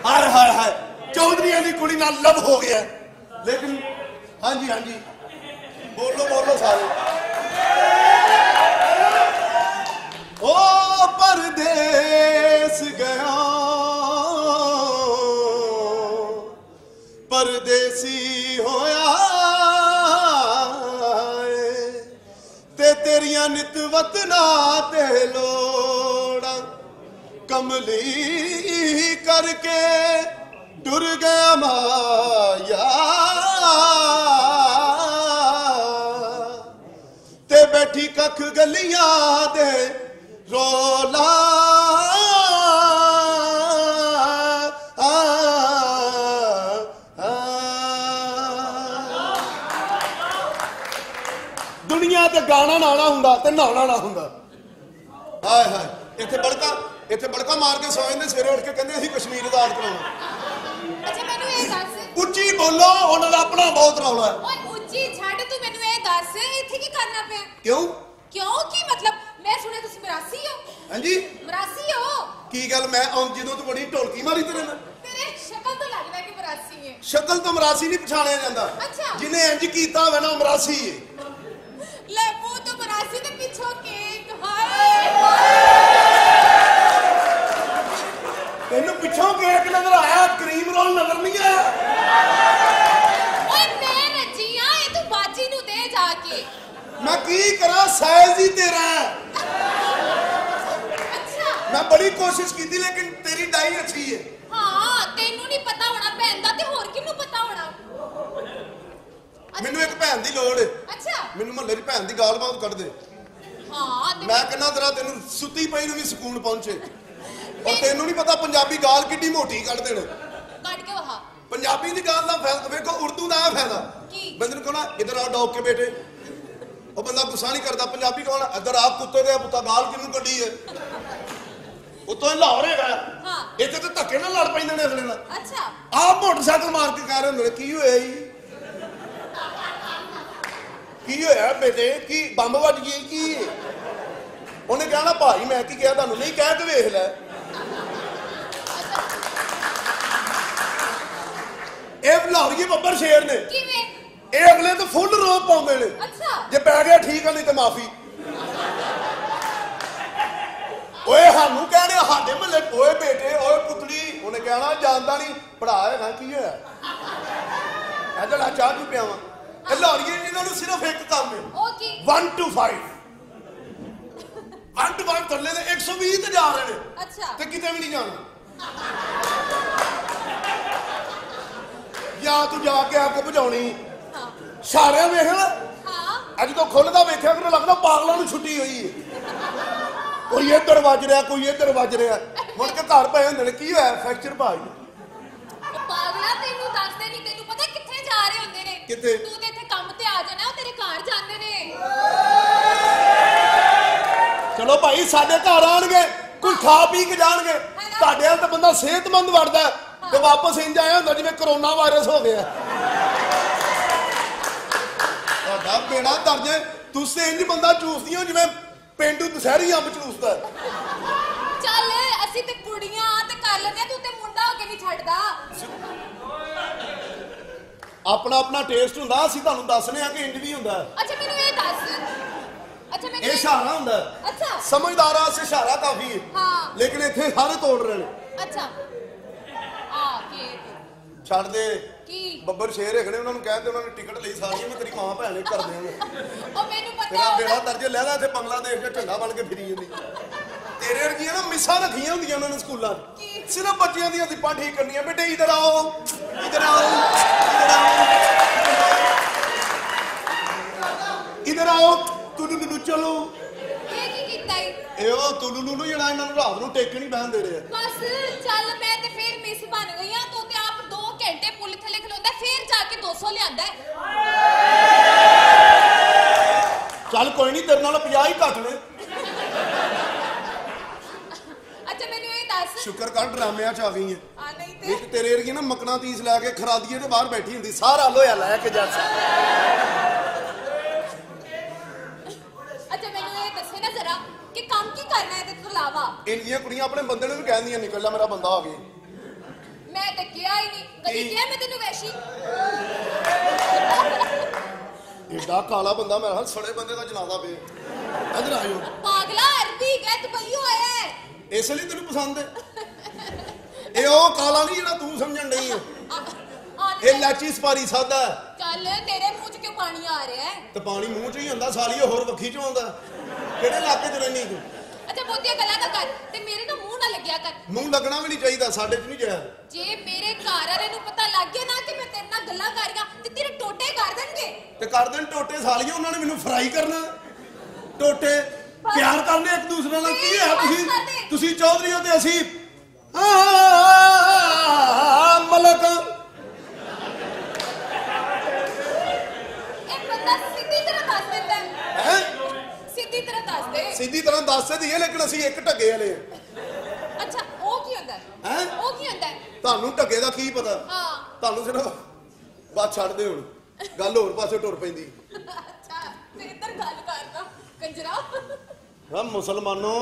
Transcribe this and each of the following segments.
हाय हाय हाय चौधरी की कुड़ी नाल लव हो गया लेकिन हाँ जी बोलो बोलो सारे ओ परदेस गया परदेसी होया ते तेरिया नित वतना ते लोड़ा कमली करके टुर गया माया ते बैठी कख गलियां दे रोला दुनिया ते गाना नाना हुंदा ते नहाना ना हुंदा हाय हाय इत्थे बड़का मार के सौ जांदे सवेरे उठ के कहंदे असीं कश्मीर आजाद कराउणा अच्छा मैनू ये दस उच्ची बोलो उन्हां दा अपना बहुत रौला है ओए उच्ची छੱਡ तू मैनू ये दस इत्थे की करना पिया क्यों की मतलब मैं सुने तुसी मरासी हो हां जी मरासी हो की गल मैं जदों तू बड़ी ढोलकी मारी तेरे नाल तेरे शक्ल तो लगदा कि मरासी है शक्ल तो मरासी नहीं पछाणिया जांदा अच्छा जिन्हें इंज कीता होवे ना मरासी है ले वो तो मरासी दे पिछो केक हाय तेनू पिछों केक नजर आया क्रीम रोल नजर नहीं आया ओए मैं रजिया ए तू बाजी नु दे जाके मैं की करा साइज ही तेरा है अच्छा मैं बड़ी कोशिश की थी लेकिन तेरी डाई अच्छी है हां तेनू नहीं पता होना भैन दा ते होर किनु पता होना मैनू एक भैन दी लोड़ है अच्छा मैनू महल्ले दी भैन दी गाल बात कट दे हां मैं कहना तेरा तेनू सुती पई नू भी सुकून पहुंचे और तेनू नहीं पता पंजाबी गाल किड्डी मोटी कट देण काट के वहा पंजाबी दी गाल दा फायदा देखो उर्दू दा फायदा की बंदे नू कहना इधर आ डॉग के बेटे ਉਹ ਬੰਦਾ ਗੁੱਸਾ ਨਹੀਂ ਕਰਦਾ ਪੰਜਾਬੀ ਕੌਣ ਇੱਧਰ ਆ ਕੁੱਤੇ ਦੇ ਪੁੱਤਾ ਗਾਲ ਕਿਹਨੂੰ ਕੱਢੀ ਹੈ ਉਤੋਂ ਲਾਹੌਰ ਹੈਗਾ ਹਾਂ ਇੱਥੇ ਤਾਂ ਧੱਕੇ ਨਾਲ ਲੜ ਪੈਂਦੇ ਨੇ ਅਗਲੇ ਨਾਲ ਅੱਛਾ ਆਪ ਮੋਟਰਸਾਈਕਲ ਮਾਰ ਕੇ ਕਹਿ ਰਹੇ ਹੁੰਦੇ ਕੀ ਹੋਇਆ ਜੀ ਕੀ ਹੋਇਆ ਬੇਟੇ ਕੀ ਬੰਬ ਵੱਜ ਗਈ ਕੀ ਉਹਨੇ ਕਹਿਣਾ ਭਾਈ ਮੈਂ ਕੀ ਕਿਹਾ ਤੁਹਾਨੂੰ ਨਹੀਂ ਕਹਿ ਕੇ ਵੇਖ ਲੈ ਇਹ ਲਾਹੌਰੀਏ ਬੱਬਰ ਸ਼ੇਰ ਨੇ ਕਿਵੇਂ ਇਹ ਅਗਲੇ ਤੋਂ ਫੁੱਲ ਰੋਪ ਪਾਉਂਦੇ ਨੇ ਅੱਛਾ ਜੇ ਪੈ ਗਿਆ ਠੀਕ ਆ ਨਹੀਂ ਤੇ ਮਾਫੀ ਓਏ ਸਾਨੂੰ ਕਹਿਣੇ ਸਾਡੇ ਮਹੱਲੇ ਓਏ ਬੇਟੇ ਓਏ ਪੁੱਤੜੀ ਉਹਨੇ ਕਹਿਣਾ ਜਾਣਦਾ ਨਹੀਂ ਪੜਾ ਹੈਗਾ ਕੀ ਹੋਇਆ ਇੱਧਰ ਆ ਚਾਹ ਵੀ ਪਿਆਵਾਂ ਇਹ ਲਾਹੌਰੀਏ ਇਹਨਾਂ ਨੂੰ ਸਿਰਫ ਇੱਕ ਕੰਮ ਹੈ ਉਹ ਕੀ 1 to 5 1 to 5 ਥੱਲੇ ਦੇ 120 ਤੇ ਜਾ ਰਹੇ ਨੇ ਅੱਛਾ ਤੇ ਕਿਤੇ ਵੀ ਨਹੀਂ ਜਾਣਾ ਜਾਂ ਤੂੰ ਜਾ ਕੇ ਆ ਕੇ ਭਜਾਉਣੀ ਸਾਰਿਆਂ ਵੇਖ ਲੈ ਹਾਂ ਅੱਜ ਤੋਂ ਖੁੱਲਦਾ ਵੇਖਿਆ ਕਰੋ ਲੱਗਦਾ ਪਾਗਲਾਂ ਨੂੰ ਛੁੱਟੀ ਹੋਈ ਹੈ ਕੋਈ ਇੱਧਰ ਵੱਜ ਰਿਹਾ ਕੋਈ ਇੱਧਰ ਵੱਜ ਰਿਹਾ ਮੁੜ ਕੇ ਘਰ ਪਏ ਹੁੰਦੇ ਨੇ ਕੀ ਹੋਇਆ ਫ੍ਰੈਕਚਰ ਭਾਈ ਪਾਗਲਾ ਤੈਨੂੰ ਦੱਸਦੇ ਨਹੀਂ ਤੈਨੂੰ ਪਤਾ ਕਿੱਥੇ ਜਾ ਰਹੇ ਹੁੰਦੇ ਨੇ ਕਿੱਥੇ ਤੂੰ ਤੇ ਇੱਥੇ ਕੰਮ ਤੇ ਆ ਜਾਣਾ ਉਹ ਤੇਰੇ ਘਰ ਜਾਂਦੇ ਨੇ ਚਲੋ ਭਾਈ ਸਾਡੇ ਘਰ ਆਣਗੇ ਕੋਈ ਖਾ ਪੀ ਕੇ ਜਾਣਗੇ ਤੁਹਾਡੇ ਨਾਲ ਤਾਂ ਬੰਦਾ ਸਿਹਤਮੰਦ ਵੜਦਾ ਤੇ ਵਾਪਸ ਇੰਜ ਆਇਆ ਹੁੰਦਾ ਜਿਵੇਂ ਕਰੋਨਾ ਵਾਇਰਸ ਹੋ ਗਿਆ ਤੁਹਾਡਾ ਬੇੜਾ ਦਰਜੇ ਤੁਸੀਂ ਇੰਜ ਬੰਦਾ ਚੂਸਦੀ ਹੋ ਜਿਵੇਂ ਪਿੰਡੂ ਦਸ਼ਹਿਰੀ ਅੰਬ ਚੂਸਦਾ ਚੱਲ ਅਸੀਂ ਤੇ ਕੁੜੀਆਂ ਤੇ ਕਰ ਲੈਂਦੇ ਤੂੰ ਤੇ ਮੁੰਡਾ ਹੋ ਕੇ ਨਹੀਂ ਛੱਡਦਾ ਆਪਣਾ ਆਪਣਾ ਟੇਸਟ ਹੁੰਦਾ ਅਸੀਂ ਤੁਹਾਨੂੰ ਦੱਸਨੇ ਆ ਕਿ ਇੰਜ ਵੀ ਹੁੰਦਾ ਅੱਛਾ ਮੈਨੂੰ ਇਹ ਦੱਸ ਅੱਛਾ ਮੈਨੂੰ ਇਹ ਇਸ਼ਾਰਾ ਹੁੰਦਾ ਅੱਛਾ ਸਮਝਦਾਰਾਂ ਸੇ ਇਸ਼ਾਰਾ ਕਾਫੀ ਹੈ ਹਾਂ ਲੇਕਿਨ ਇੱਥੇ ਸਾਰੇ ਤੋੜ ਰਹੇ ਨੇ ਅੱਛਾ ਆ ਕੀ ਛੱਡ ਦੇ ਕੀ ਬੱਬਰ ਸ਼ੇਰ ਹੈਗੇ ਨੇ ਉਹਨਾਂ ਨੂੰ ਕਹਿੰਦੇ ਉਹਨਾਂ ਨੇ ਟਿਕਟ ਲਈ ਸਾਰੀ ਮੈਂ ਤੇਰੀ ਮਾਂ ਭੈਣ ਨੇ ਕਰ ਦੇਵਾਂਗੇ ਉਹ ਮੈਨੂੰ ਪਤਾ ਤੇਰਾ ਬੇੜਾ ਦਰਜੇ ਲੈ ਲੈ ਇੱਥੇ ਬੰਗਲਾਦੇਸ਼ ਦਾ ਝੰਡਾ ਬਣ ਕੇ ਫਿਰੀ ਜਾਂਦੀ ਤੇਰੇ ਵਰਗੀਆਂ ਨਾ ਮਿਸਾਂ ਰੱਖੀਆਂ ਹੁੰਦੀਆਂ ਉਹਨਾਂ ਨੇ ਸਕੂਲਾਂ ਸਿਰਫ ਬੱਚਿਆਂ ਦੀਆਂ ਸਿੱਪਾਂ ਠੀਕ ਕਰਨੀਆਂ ਬੇਟੇ ਇਧਰ ਆਓ ਇਧਰ ਆਓ ਇਧਰ ਆਓ ਤੁਲੂ ਚਲੋ ਇਹ ਕੀ ਕੀਤਾ ਈ ਇਹ ਉਹ ਤੁਲੂ ਜਿਹੜਾ ਇਹਨਾਂ ਨੂੰ ਰਾਤ ਨੂੰ ਟੇਕ ਨਹੀਂ ਬਹਿਣ ਦੇ ਰਿਹਾ ਬਸ ਚੱਲ ਮੈਂ ਤੇ ਫਿਰ ਮਿਸ ਬਣ ਗਈ ਆ ਤੂੰ ਤੇ ਆਪ 2 ਘੰਟੇ ਪੁੱਲ ਥੱਲੇ ਖਲੋਂਦਾ ਫਿਰ ਜਾ ਕੇ 200 ਲਿਆਂਦਾ ਚੱਲ ਕੋਈ ਨਹੀਂ ਤੇਰੇ ਨਾਲ 50 ਹੀ ਘੱਟ ਨੇ ਅੱਛਾ ਮੈਨੂੰ ਇਹ ਦੱਸ ਸ਼ੁਕਰ ਕਰ ਡਰਾਮਿਆਂ ਚ ਆ ਗਈ ਹੈ ਆ ਨਹੀਂ ਤੇ ਇੱਕ ਤੇਰੇ ਵਰਗੀ ਨਾ ਮਕਨਾਤੀਸ ਲੈ ਕੇ ਖਰਾਦੀਏ ਦੇ ਬਾਹਰ ਬੈਠੀ ਹੁੰਦੀ ਸਾਰਾ ਲੋਹਾ ਲੈ ਕੇ ਜਾ ਅੱਛਾ ਮੈਨੂੰ ਇਹ ਦੱਸੇ ਨਾ ਜ਼ਰਾ ਕਿ ਕੰਮ ਕੀ ਕਰਨਾ ਹੈ ਤੇ ਤੋਂ ਇਲਾਵਾ ਇੰਨੀਆਂ ਕੁੜੀਆਂ ਆਪਣੇ ਬੰਦੇ ਨੂੰ ਵੀ ਕਹਿੰਦੀਆਂ ਨਿਕਲ ਜਾ ਮੇਰਾ ਬੰਦਾ ਆ ਗਿਆ मैं तो किया ही नहीं कभी किया मैं तेनू वैशी एडा काला बंदा मैं सड़े बंदे का जनाजा पे इधर आयो पागला अरबी है दुबईयों आया है इसलिए तेन पसंद है ये ओ काला नहीं जेड़ा तू समझण नहीं है ये लाची सपारी सादा चल तेरे मुंह च क्यों पानी आ रहा है तो पानी मुंह च ही आंदा सालियो होर वखी च आंदा किहड़े इलाके च रहनी तू अच्छा बहुतिया गल्लां ना कर ते मेरे ना मुंह ना लग्या कर मुंह लगना भी नहीं चाहिए साडे च नहीं जाया जे मेरे घर वाले नु पता लग गया ना कि मैं तेरे नाल गल्लां कर रही हां ते तेरे टोटे कर देणगे ते कर देन टोटे सालियो उन्होंने मैनू फ्राई करना टोटे प्यार करने एक दूसरे नाल की है तुसी चौधरी हो ते असी मलक एक बंदा सीधी तरह दस देता है सीधी तरह दस दे सीधी तरह दस दे दिए लेकिन असी एक ढगे वाले अच्छा ओ की होंदा है ओ की होंदा है ਤੁਹਾਨੂੰ ਢੱਗੇ ਦਾ ਕੀ ਪਤਾ हां ਤੁਹਾਨੂੰ ਸਿਰਫ ਬਾਤ ਛੱਡ ਦੇ ਹੁਣ ਗੱਲ ਹੋਰ ਪਾਸੇ ਟੁਰ ਪੈਂਦੀ अच्छा ते इधर गल करना कंजरा ਹਾਂ ਮੁਸਲਮਾਨੋ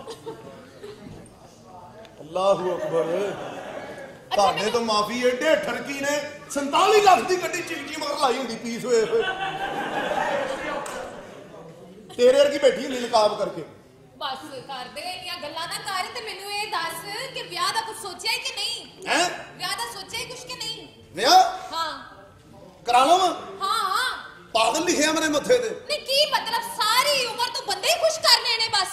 ਅੱਲਾਹੁ ਅਕਬਰ ਤੁਹਾਡੇ ਤੋਂ ਮਾਫੀ ਏਡੇ ਠਰਕੀ ਨੇ 47 ਲੱਖ ਦੀ ਗੱਡੀ ਚੀਕੀ ਮਗਰ ਲਾਈ ਹੁੰਦੀ ਪੀਸ ਹੋਏ ਹੋਏ ਤੇਰੇ ਵਰਗੀ ਬੈਠੀ ਹੁੰਦੀ ਨਕਾਬ ਕਰਕੇ बस कर दे इन्नियां गल्लां ना कर ते मेनू ये दस कि ब्याह दा कुछ सोचिया है कि नहीं हैं ब्याह दा सोचिया है कुछ कि नहीं ਵਿਆਹ हां ਕਰਾ ਲਵਾਂ हां ਪਾਗਲ ਲਿਖਿਆ ਮੇਰੇ ਮੱਥੇ ਤੇ नहीं की मतलब सारी उम्र तो बंदे ही खुश करने ने बस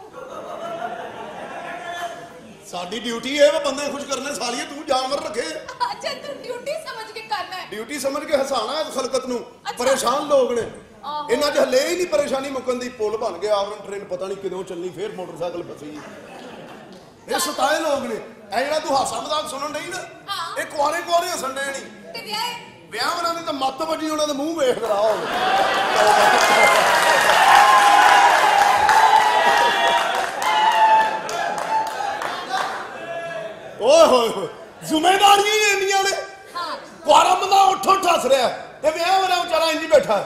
ਸਾਡੀ ਡਿਊਟੀ ਇਹ ਵਾ ਬੰਦੇ ਖੁਸ਼ ਕਰਨੇ ਸਾਲੀਏ ਤੂੰ ਜਾਨਵਰ ਰੱਖੇ अच्छा तू ड्यूटी समझ के करना है ਡਿਊਟੀ ਸਮਝ ਕੇ ਹਸਾਣਾ ਹੈ ਖਲਕਤ ਨੂੰ ਅੱਛਾ। ਪਰੇਸ਼ਾਨ ਲੋਕ ਨੇ ਆਹੋ। ਇਹਨਾਂ 'ਚ ਹਲੇ ਹੀ ਨਹੀਂ ਪਰੇਸ਼ਾਨੀ ਮੁੱਕਣ ਦੀ ਪੁਲ ਬਣ ਗਿਆ ਆਵਰਨ ਟ੍ਰੇਨ ਪਤਾ ਨਹੀਂ ਕਦੋਂ ਚੱਲਣੀ ਫੇਰ ਮੋਟਰਸਾਈਕਲ ਫਸੀ ਇਹ ਸਤਾਏ ਲੋਕ ਨੇ ਇਹ ਜਿਹੜਾ ਤੂੰ ਹਾਸਾ ਮਜ਼ਾਕ ਸੁਣਨ ਨਹੀਂ ਨਾ ਹਾਂ। ਇਹ ਕੁਆਰੇ ਕੁਆਰੇ ਹੱਸਣ ਦੇ ਨਹੀਂ ते ब्याह ਵਿਆਹ ਉਹਨਾਂ ਦੀ ਤਾਂ ਮੱਤ ਵੱਜੀ ਉਹਨਾਂ ਦੇ ਮੂੰਹ ਵੇਖ ਕਰਾ ਓਏ ਹੋਏ ਹੋਏ ਜ਼ਿੰਮੇਵਾਰੀਆਂ ਹੀ ਇੰਨੀਆਂ ਨੇ हां ਕੁਆਰਾ ਬੰਦਾ ਉੱਠ ਉੱਠ ਹੱਸ ਰਿਹਾ ਤੇ ਵਿਆਹ ਵਾਲਾ ਵਿਚਾਰਾ ਇੰਜ ਹੀ ਬੈਠਾ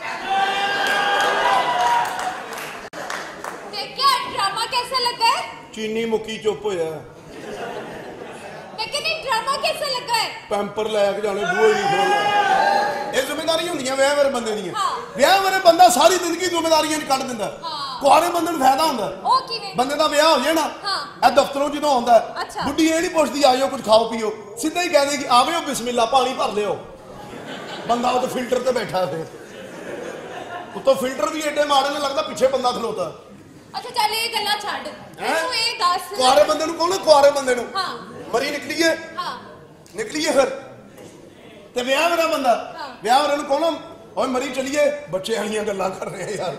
ते क्या ड्रामा कैसा लगा है ਚੀਨੀ ਮੁੱਕੀ ਚੁੱਪ ਹੋਇਆ लेकिन ये ड्रामा कैसा लगा है ਪੈਂਪਰ ਲੈ ਕੇ ਜਾਣੇ ਬੂਹੇ ਨਹੀਂ ਖੋਲ੍ਹਣਾ ਇਹ ਜ਼ਿੰਮੇਵਾਰੀ ਹੁੰਦੀਆਂ ਵਿਆਹ ਵਾਲੇ ਬੰਦੇ ਦੀਆਂ ਹਾਂ। ਵਿਆਹ ਵਾਲੇ ਬੰਦਾ ਸਾਰੀ ਜ਼ਿੰਦਗੀ ਜ਼ਿੰਮੇਵਾਰੀਆਂ ਨਹੀਂ ਕੱਢ ਦਿੰਦਾ ਹਾਂ। ਕੁਆਰੇ ਬੰਦੇ ਨੂੰ ਫਾਇਦਾ ਹੁੰਦਾ ओ किवें ਬੰਦੇ ਦਾ ਵਿਆਹ ਹੋ ਜਾਏ ਨਾ ਹਾਂ। ਇਹ ਦਫ਼ਤਰੋਂ ਜਦੋਂ ਆਉਂਦਾ ਅੱਛਾ। ਬੁੱਢੀ ਇਹ ਨਹੀਂ ਪੁੱਛਦੀ ਆਇਓ ਕੁਝ ਖਾਓ ਪੀਓ ਸਿੱਧਾ ਹੀ ਕਹਿ ਦੇਗੀ ਆਵਿਓ ਬਿਸਮਿਲ੍ਲਾ ਪਾਣੀ ਭਰ ਲਿਓ ਬੰਦਾ ਉਹ ਫਿਲਟਰ ਤੇ ਬੈਠਾ ਫੇਰ ਉੱਤੋਂ ਫਿਲਟਰ ਵੀ ਏਡੇ ਮਾੜੇ ਨੇ ਲੱਗਦਾ ਪਿੱਛੇ ਬੰਦਾ ਖਲੋਤਾ अच्छा चल ये गल्ला छाड़ हैं? तू ये दस ਕੁਆਰੇ ਬੰਦੇ ਨੂੰ ਕਹੋ ਨਾ ਕੁਆਰੇ ਬੰਦੇ ਨੂੰ हां ਮਰੀ ਨਿਕਲੀਏ हां ਨਿਕਲੀਏ ਫਿਰ ਤੇ ਵਿਆਹ ਵਾਲਾ ਬੰਦਾ ਹਾਂ। ਵਿਆਹ ਵਾਲੇ ਨੂੰ ਕਹੋ ਨਾ ਓਏ ਮਰੀ ਚਲੀਏ ਬੱਚੇ ਵਾਲੀਆਂ ਗੱਲਾਂ ਕਰ ਰਹੇ ਆ ਯਾਰ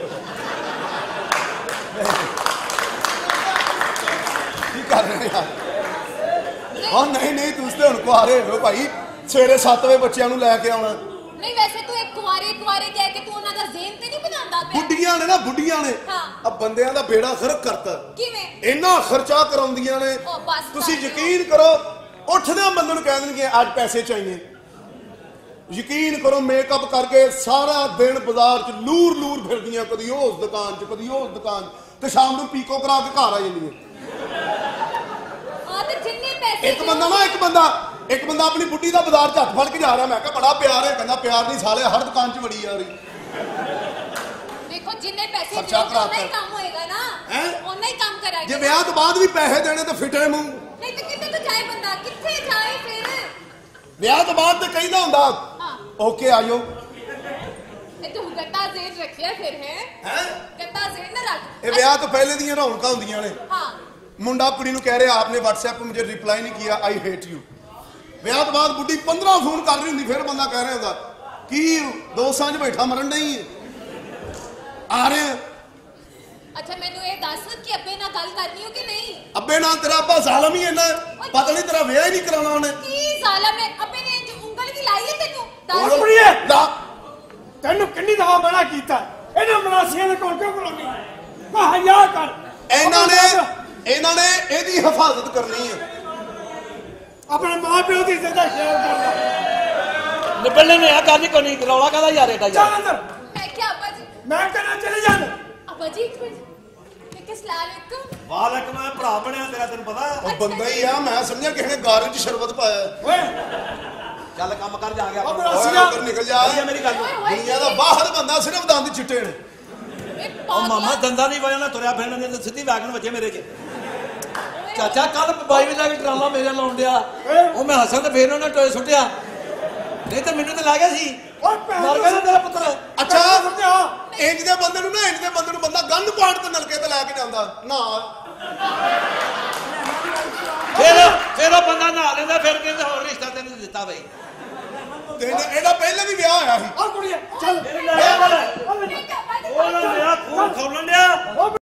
ਕੀ ਕਰ ਰਹੇ ਆ ਹਾਂ ਨਹੀਂ ਨਹੀਂ ਤੁਸੀਂ ਤੇ ਹੁਣ ਕੁਆਰੇ ਹੋ ਭਾਈ ਸਵੇਰੇ 7 ਵਜੇ ਬੱਚਿਆਂ ਨੂੰ ਲੈ ਕੇ ਆਉਣਾ नहीं वैसे तू एक कुंवारे कह के तू उन्हां दा ज़हन ते नहीं बनांदा पे ਬੁੱਢੀਆਂ ਨੇ ਨਾ ਬੁੱਢੀਆਂ ਨੇ ਹਾਂ। ਆ ਬੰਦਿਆਂ ਦਾ ਬੇੜਾ ਖਰਕ ਕਰਤਾ किवें ਇੰਨਾ ਖਰਚਾ ਕਰਾਉਂਦੀਆਂ ਨੇ ਉਹ ਬਸ ਤੁਸੀਂ ਕਰ ਦਿਓ। ਯਕੀਨ ਕਰੋ ਉੱਠਦਿਆਂ ਬੰਦੇ ਨੂੰ ਕਹਿ ਦੇਣਗੇ ਅੱਜ ਪੈਸੇ ਚਾਹੀਏ ਯਕੀਨ ਕਰੋ ਮੇਕਅਪ ਕਰਕੇ ਸਾਰਾ ਦਿਨ ਬਾਜ਼ਾਰ 'ਚ ਲੂਰ ਲੂਰ ਫਿਰਦੀਆਂ ਕਦੀ ਉਸ ਦੁਕਾਨ 'ਚ ਕਦੀ ਉਸ ਦੁਕਾਨ 'ਚ ਤੇ ਸ਼ਾਮ ਨੂੰ ਪੀਕੋ ਕਰਾ ਕੇ ਘਰ ਆ ਜਾਂਦੀਆਂ हां ते जिन्ने पैसे ਇੱਕ ਬੰਦਾ ਆਪਣੀ ਬੁੱਢੀ ਦਾ ਬਾਜ਼ਾਰ 'ਚ ਹੱਥ ਫੜ ਕੇ ਜਾ ਰਿਹਾ ਮੈਂ ਕਿਹਾ ਬੜਾ ਪਿਆਰ ਹੈ ਕਹਿੰਦਾ ਪਿਆਰ ਨਹੀਂ ਸਾਲੇ ਹਰ ਦੁਕਾਨ 'ਚ ਵੜੀ ਜਾ ਰਹੀ देखो जिन्ने पैसे खर्चा दियो उतना ही कराता काम होएगा ना हैं? उतना ही काम ਜੇ कराएगा ਵਿਆਹ ਤੋਂ ਬਾਅਦ ਵੀ ਪੈਸੇ ਦੇਣੇ ਤਾਂ ਫਿਟੇ ਮੂੰਹ नहीं तो कितने तो जाए बंदा कितने जाए फिर ਵਿਆਹ ਤੋਂ ਬਾਅਦ ਤੇ ਕਹਿੰਦਾ ਹੁੰਦਾ हां ਓਕੇ ਆਇਓ ये तू गत्ता ज़हन रखिया फिर है ਹੈ गत्ता ज़हन ना रख ਇਹ ਵਿਆਹ ਤੋਂ ਪਹਿਲੇ ਦੀਆਂ ਰੌਣਕਾਂ ਹੁੰਦੀਆਂ ਨੇ हां ਮੁੰਡਾ ਕੁੜੀ ਨੂੰ ਕਹਿ ਰਿਹਾ ਆਪਨੇ WhatsApp पे मुझे रिप्लाई नहीं किया आई हेट यू ਵਿਆਹ ਤੋਂ ਬਾਅਦ ਬੁੱਢੀ 15 ਫੋਨ ਕਰ ਰਹੀ ਹੁੰਦੀ ਫਿਰ ਬੰਦਾ ਕਹਿ ਰਿਹਾ ਹੁੰਦਾ ਕੀ ਦੋਸਤਾਂ 'ਚ ਬੈਠਾ ਮਰਨ ਨਹੀਂ ਆ ਰਹੇ अच्छा मैनू ये दस कि अब्बे ना गल करनी हो कि नहीं ਅੱਬੇ ਨਾਲ ਤੇਰਾ ਅੱਬਾ ਜ਼ਾਲਮ ਹੀ ਇੰਨਾ ਪਤਾ ਨਹੀਂ ਤੇਰਾ ਵਿਆਹ ਹੀ ਨਹੀਂ ਕਰਾਉਣਾ ਉਹਨੇ की जालम है अब्बे ने जो उंगल की लाई है तेनू दस ਕੁੜੀਏ ਦਾ ਤੈਨੂੰ ਕਿੰਨੀ ਦਫਾ ਮਨਾ ਕੀਤਾ ਇਹਨਾਂ ਮਨਾਸੀਆਂ ਦੇ ਕੋਲ ਕਿਉਂ ਕਰਾਉਣੀ ਕੋ ਹਯਾ ਕਰ ਇਹਨਾਂ ਨੇ ਇਹਦੀ ਹਿਫਾਜ਼ਤ ਕਰਨੀ ਹੈ ਆਪਣੇ ਮਾਂ ਪਿਓ ਦੀ ਇੱਜ਼ਤ ਦਾ ਖਿਆਲ ਕਰ ਲੈ ਨਿਬੜਨੇ ਨੇ ਆ ਕਰਨੀ ਕੋਈ ਨਹੀਂ ਰੌਲਾ ਕਾਹਦਾ ਯਾਰ ਇਹਦਾ ਚੱਲ ਯਾਰ ਅੰਦਰ मैं क्या अब्बा जी ਮੈਂ ਕਹਿੰਦਾ ਚਲੇ ਜਾ अब्बा जी एक मिनट ਕਿਸ ਲਾਲ ਇੱਕ ਵਾਲਕ ਮੈਂ ਭਰਾ ਬਣਿਆ ਤੇਰਾ, ਤੈਨੂੰ ਪਤਾ। ਉਹ ਬੰਦਾ ਹੀ ਆ, ਮੈਂ ਸਮਝਿਆ ਕਿਸੇ ਨੇ ਗਾਰੇ 'ਚ ਸ਼ਰਬਤ ਪਾਇਆ। ਓਏ ਚੱਲ ਕੰਮ ਕਰ ਜਾ ਗਿਆ ਉਹ ਮੇਰਾ ਓਏ ਸੀਗਾ ਉੱਧਰ ਨਿਕਲ ਜਾ। ਮੇਰੀ ਗੱਲ। ਦੁਨੀਆ ਦਾ ਬਾਹਰ ਬੰਦਾ ਸਿਰਫ ਦੰਦ ਚਿੱਟੇ ਨੇ। ਉਹ ਮਾਮਾ ਦੰਦਾਂ ਦੀ ਵਜ੍ਹਾ ਨਾਲ ਤੁਰਿਆ ਫਿਰਨਾ ਨਹੀਂ ਤੇ ਸਿੱਧੀ ਵੈਗਨ ਵੱਜੇ ਮੇਰੇ 'ਚ। ਚਾਚਾ ਕੱਲ 22 ਵਜੇ ਤੱਕ ਡਰਾਮਾ ਮੇਰੇ ਲਾਉਣ ਡਿਆ, ਉਹ ਮੈਂ ਹੱਸਾਂ ਤੇ ਫੇਰ ਉਹਨੇ ਟੋਏ ਸੁੱਟਿਆ, ਨਹੀਂ ਤਾਂ ਮੈਨੂੰ ਤੇ ਲੱਗ ਗਿਆ ਸੀ ਓਏ ਭੈਣ ਮਰ ਗਿਆ ਤੇਰਾ ਪੁੱਤਰ। ਅੱਛਾ ਸਮਝਾ ਇੰਜ ਦੇ ਬੰਦੇ ਨੂੰ ਨਾ, ਇੰਜ ਦੇ ਬੰਦੇ ਨੂੰ ਬੰਦਾ ਗੰਨ ਪਾੜ ਤੇ ਨਲਕੇ ਤੇ ਲੈ ਕੇ ਜਾਂਦਾ ਨਾ। ਫਿਰ ਉਹ ਬੰਦਾ ਨਹਾ ਲੈਂਦਾ, ਫਿਰ ਕਹਿੰਦੇ ਹੋਰ ਰਿਸ਼ਤਾ ਤੈਨੂੰ ਦਿੱਤਾ ਬਈ। ਤੇ ਇਹਦਾ ਪਹਿਲਾਂ ਵੀ ਵਿਆਹ ਹੋਇਆ ਸੀ। ਆ ਕੁੜੀਏ ਚੱਲ ਉਹ ਨਾ ਮੇਰਾ ਖੂਨ ਖੋਲਣ ਡਿਆ।